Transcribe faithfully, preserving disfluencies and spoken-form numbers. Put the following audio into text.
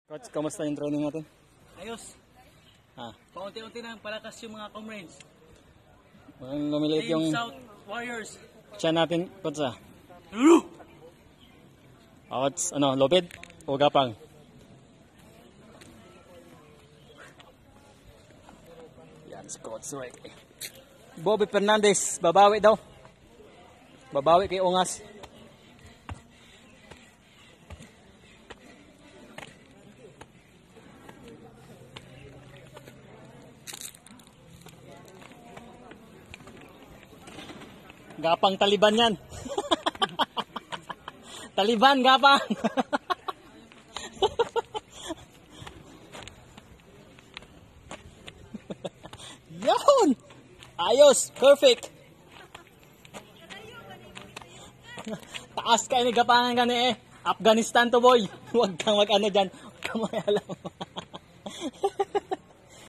Coach, kamusta yung training natin? Ayos. Ah, Paunti-unti nang palakas yung mga comrades. mukhang lumiliit Team yung South Warriors. tiyan natin, Coach ah. Lulu! Ah, Coach, ano, lopid o gapang? Yan si Coach Rick. Bobby Fernandez, babawi daw. Babawi kay Ungas. Gapang Taliban yan. Taliban, gapang. Yun! Ayos! Perfect! Taas ka ini gapangan gani eh. Afghanistan to boy. Huwag kang mag ano dyan. Huwag kang may alam.